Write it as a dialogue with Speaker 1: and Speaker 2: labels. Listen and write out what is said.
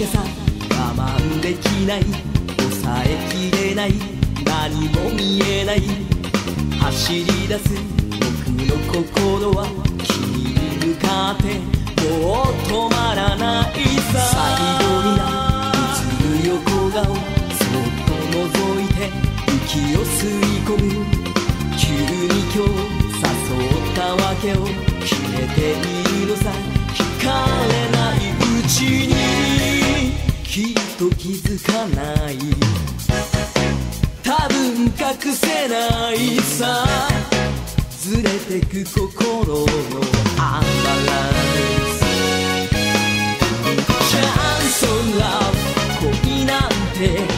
Speaker 1: けさ我慢できない、抑えきれない、何も見えない、走り出す僕の心は君に向かってもう止まらないさ。最後に映る横顔そっと覗いて息を吸い込む、急に今日誘ったわけを決めているのさ。聞かれないうちにきっと気づかない、多分隠せないさ。ずれてく心のアンバランス、チャンスオンラブ、恋なんて